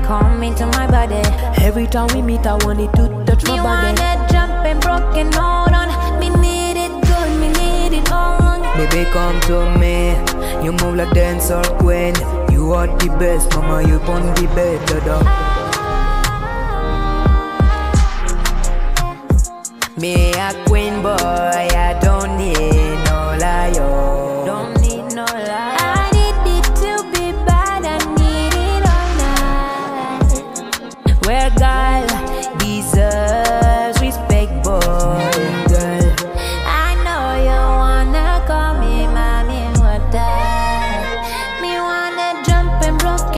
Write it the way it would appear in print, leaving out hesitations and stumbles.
come into my body. Every time we meet, I want it to touch my Me body. want that jumping broken hold on. Me need it good, me need it all on. Baby, come to me. You move like dancer queen. You are the best, mama. You on the bed, dada. Me a queen boy.